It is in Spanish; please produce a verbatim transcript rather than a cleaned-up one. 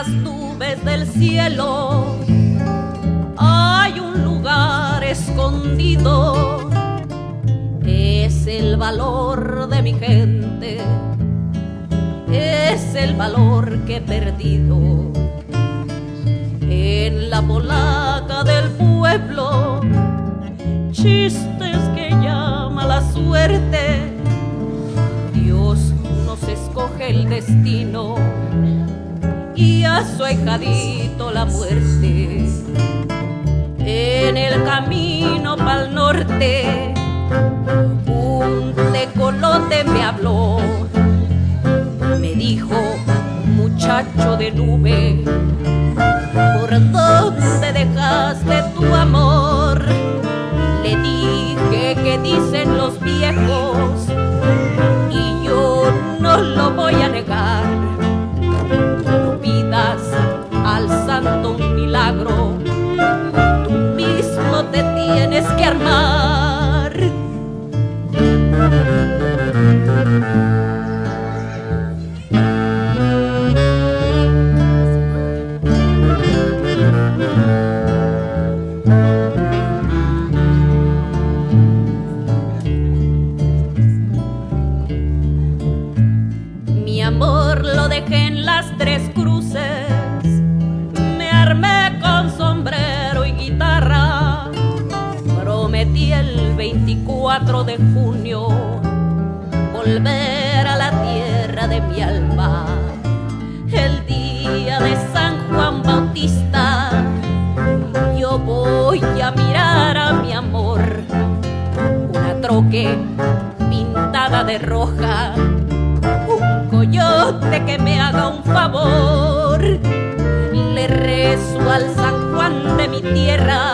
las nubes del cielo hay un lugar escondido. Es el valor de mi gente, es el valor que he perdido. En la polaca del pueblo, chistes que llama la suerte. Dios nos escoge el destino y a su ahijadito la muerte. En el camino pa'l norte, un tecolote me habló. Me dijo, muchacho de nube, ¿por dónde dejaste tu amor? Le dije que dicen los viejos y yo no lo voy a negar. No pidas al santo un milagro, tú mismo te tienes que armar. Mi amor lo dejé en las Tres Cruces, me armé con sombrero y guitarra. Prometí el veinticuatro de junio volver a la tierra de mi alma. El día de San Juan Bautista yo voy a mirar a mi amor. Una troque pintada de roja, un coyote que me haga un favor. Le rezo al San Juan de mi tierra